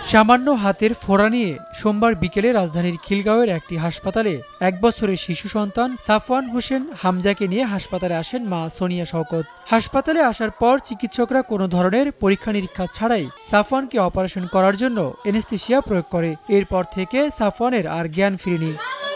সামান্য হাতের ফোঁড়া নিয়ে সোমবার বিকেলে রাজধানীর খিলগাঁওয়ের একটি হাসপাতালে ১ বছরের শিশু সন্তান সাফওয়ান হোসেন হামজাকে নিয়ে হাসপাতালে আসেন মা সোনিয়া শওকত। হাসপাতালে আসার পর চিকিৎসকরা কোনো ধরনের পরীক্ষা নিরীক্ষা ছাড়াই সাফওয়ানকে অপারেশন করার জন্য এনেস্থেশিয়া প্রয়োগ করে। এরপর থেকে সাফওয়ানের আর জ্ঞান ফিরেনি।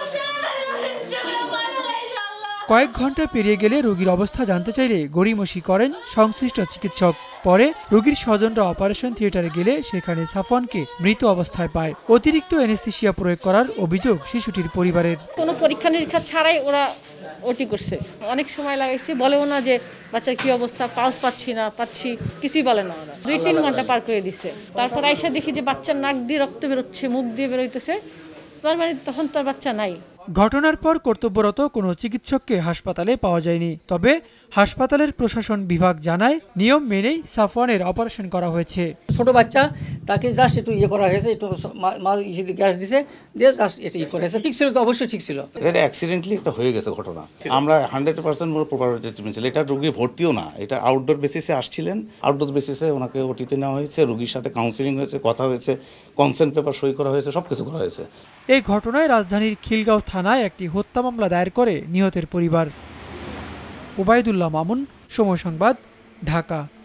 কয়েক ঘন্টা পেরিয়ে গেলে রোগীর অবস্থা জানতে চাইলে গড়িমসি করেন সংশ্লিষ্ট চিকিৎসক। পরে রোগীর স্বজনরা অপারেশন থিয়েটারে গেলে সেখানে সাফওয়ানকে মৃত অবস্থায় পায়। অতিরিক্ত এনেস্থেশিয়া প্রয়োগ করার অভিযোগ শিশুটির পরিবারের। কোনো পরীক্ষা নিরীক্ষা ছাড়াই ওরা ওটি করছে, অনেক সময় লাগাইছে, বলেও না যে বাচ্চার কি অবস্থা, পালস পাচ্ছি না পাচ্ছি, কিছুই বলে না। ওরা ২-৩ ঘন্টা পার করে দিছে। তারপর আইসা দেখি যে বাচ্চার নাক দিয়ে রক্ত বেরোচ্ছে, মুখ দিয়ে বেরোইতেছে, তার মানে তখন তার বাচ্চা নাই। ঘটনার পর কর্তব্যরত কোনো চিকিৎসককে হাসপাতালে পাওয়া যায়নি। তবে হাসপাতালের প্রশাসন বিভাগ জানায় নিয়ম মেনেই সাফওয়ানের অপারেশন করা হয়েছে। ছোট বাচ্চা, তাকে জাস্ট একটু করা হয়েছে, একটু গ্যাস দিছে, দিয়ে জাস্ট এটা করা হয়েছে। ঠিক ছিল তো, অবশ্যই ঠিক ছিল। এটা অ্যাক্সিডেন্টলি একটা হয়ে গেছে ঘটনা। আমরা 100% প্রপার ট্রিটমেন্ট ছিল। এটা রোগী ভর্তিও না, এটা আউটডোর বেসিসে আসছিলেন। আউটডোর বেসিসে ওনাকে ওটিতে নেওয়া হয়েছে, রোগীর সাথে কাউন্সিলিং হয়েছে, কথা হয়েছে, কনসেন্ট পেপার সই করা হয়েছে, সব কিছু করা হয়েছে। এই ঘটনায় রাজধানীর খিলগাঁও থানায় একটি হত্যা মামলা দায়ের করে নিহতের পরিবার। ওবায়দুল্লাহ মামুন, সময় সংবাদ, ঢাকা।